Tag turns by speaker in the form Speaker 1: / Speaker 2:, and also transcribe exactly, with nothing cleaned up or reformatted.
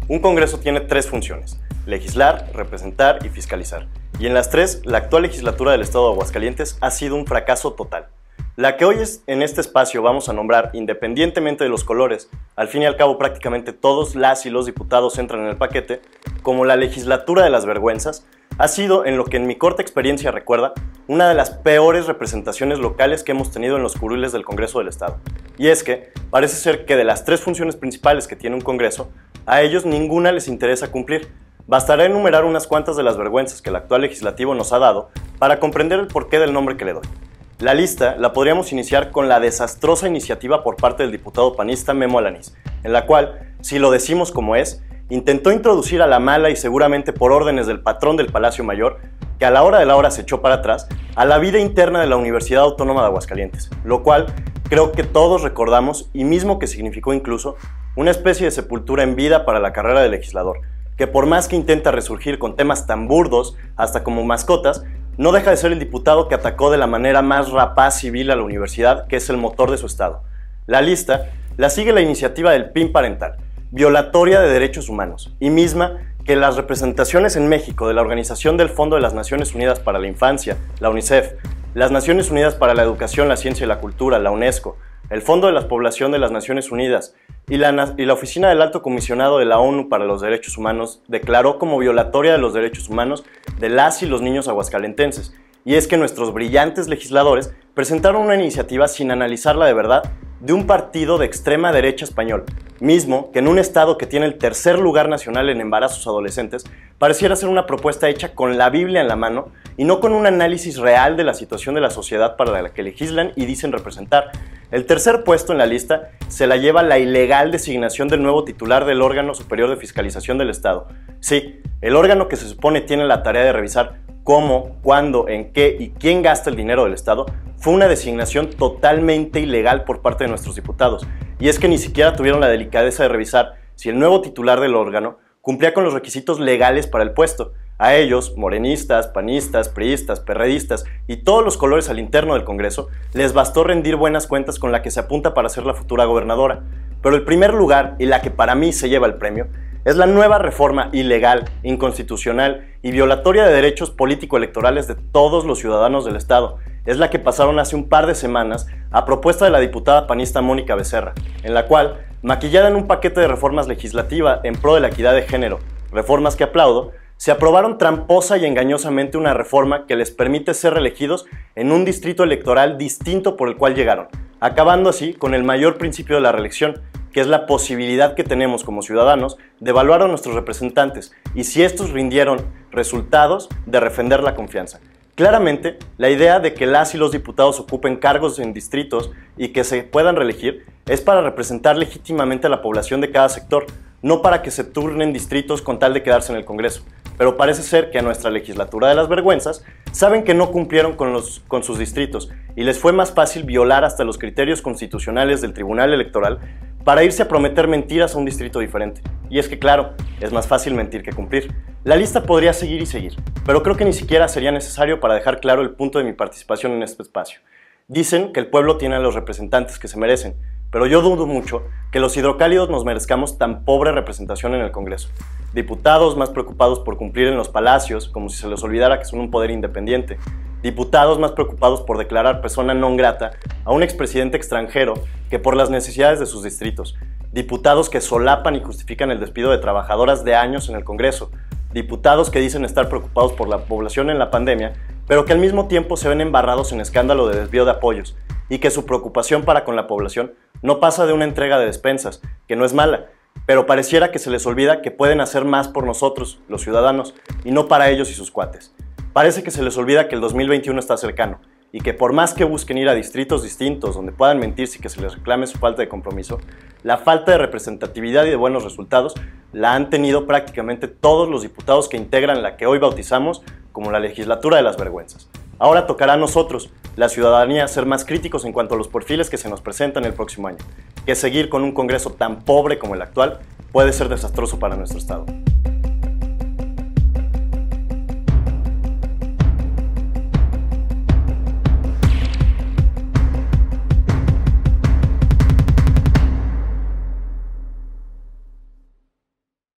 Speaker 1: Un Congreso tiene tres funciones: legislar, representar y fiscalizar. Y en las tres, la actual legislatura del Estado de Aguascalientes ha sido un fracaso total. La que hoy es, en este espacio vamos a nombrar, independientemente de los colores, al fin y al cabo prácticamente todos las y los diputados entran en el paquete, como la legislatura de las vergüenzas, ha sido, en lo que en mi corta experiencia recuerda, una de las peores representaciones locales que hemos tenido en los curules del Congreso del Estado. Y es que parece ser que de las tres funciones principales que tiene un Congreso, a ellos ninguna les interesa cumplir. Bastará enumerar unas cuantas de las vergüenzas que el actual legislativo nos ha dado para comprender el porqué del nombre que le doy. La lista la podríamos iniciar con la desastrosa iniciativa por parte del diputado panista Memo Alanís, en la cual, si lo decimos como es, intentó introducir a la mala y seguramente por órdenes del patrón del Palacio Mayor, que a la hora de la hora se echó para atrás, a la vida interna de la Universidad Autónoma de Aguascalientes, lo cual creo que todos recordamos y mismo que significó incluso una especie de sepultura en vida para la carrera de legislador, que por más que intenta resurgir con temas tan burdos, hasta como mascotas, no deja de ser el diputado que atacó de la manera más rapaz y vil a la universidad, que es el motor de su estado. La lista la sigue la iniciativa del P I N parental, violatoria de derechos humanos, y misma que las representaciones en México de la Organización del Fondo de las Naciones Unidas para la Infancia, la UNICEF, las Naciones Unidas para la Educación, la Ciencia y la Cultura, la UNESCO, el Fondo de la Población de las Naciones Unidas y la, y la Oficina del Alto Comisionado de la ONU para los Derechos Humanos declaró como violatoria de los derechos humanos de las y los niños aguascalentenses. Y es que nuestros brillantes legisladores presentaron una iniciativa sin analizarla de verdad de un partido de extrema derecha español, mismo que en un estado que tiene el tercer lugar nacional en embarazos adolescentes, pareciera ser una propuesta hecha con la Biblia en la mano y no con un análisis real de la situación de la sociedad para la que legislan y dicen representar. El tercer puesto en la lista se la lleva la ilegal designación del nuevo titular del órgano superior de fiscalización del Estado. Sí, el órgano que se supone tiene la tarea de revisar cómo, cuándo, en qué y quién gasta el dinero del Estado, fue una designación totalmente ilegal por parte de nuestros diputados. Y es que ni siquiera tuvieron la delicadeza de revisar si el nuevo titular del órgano cumplía con los requisitos legales para el puesto. A ellos, morenistas, panistas, priistas, perredistas y todos los colores al interno del Congreso, les bastó rendir buenas cuentas con la que se apunta para ser la futura gobernadora. Pero el primer lugar, y la que para mí se lleva el premio, es la nueva reforma ilegal, inconstitucional y violatoria de derechos político-electorales de todos los ciudadanos del Estado. Es la que pasaron hace un par de semanas a propuesta de la diputada panista Mónica Becerra, en la cual, maquillada en un paquete de reformas legislativas en pro de la equidad de género, reformas que aplaudo, se aprobaron tramposa y engañosamente una reforma que les permite ser reelegidos en un distrito electoral distinto por el cual llegaron, acabando así con el mayor principio de la reelección, que es la posibilidad que tenemos como ciudadanos de evaluar a nuestros representantes y si estos rindieron resultados, de refrendar la confianza. Claramente, la idea de que las y los diputados ocupen cargos en distritos y que se puedan reelegir es para representar legítimamente a la población de cada sector, no para que se turnen distritos con tal de quedarse en el Congreso. Pero parece ser que a nuestra legislatura de las vergüenzas saben que no cumplieron con, los, con sus distritos y les fue más fácil violar hasta los criterios constitucionales del Tribunal Electoral para irse a prometer mentiras a un distrito diferente. Y es que claro, es más fácil mentir que cumplir. La lista podría seguir y seguir, pero creo que ni siquiera sería necesario para dejar claro el punto de mi participación en este espacio. Dicen que el pueblo tiene a los representantes que se merecen, pero yo dudo mucho que los hidrocálidos nos merezcamos tan pobre representación en el Congreso. Diputados más preocupados por cumplir en los palacios, como si se les olvidara que son un poder independiente. Diputados más preocupados por declarar persona non grata a un expresidente extranjero que por las necesidades de sus distritos. Diputados que solapan y justifican el despido de trabajadoras de años en el Congreso. Diputados que dicen estar preocupados por la población en la pandemia, pero que al mismo tiempo se ven embarrados en escándalo de desvío de apoyos y que su preocupación para con la población no pasa de una entrega de despensas, que no es mala, pero pareciera que se les olvida que pueden hacer más por nosotros, los ciudadanos, y no para ellos y sus cuates. Parece que se les olvida que el dos mil veintiuno está cercano y que por más que busquen ir a distritos distintos donde puedan mentirse y que se les reclame su falta de compromiso, la falta de representatividad y de buenos resultados la han tenido prácticamente todos los diputados que integran la que hoy bautizamos como la legislatura de las vergüenzas. Ahora tocará a nosotros, la ciudadanía, ser más críticos en cuanto a los perfiles que se nos presentan el próximo año, que seguir con un Congreso tan pobre como el actual puede ser desastroso para nuestro Estado.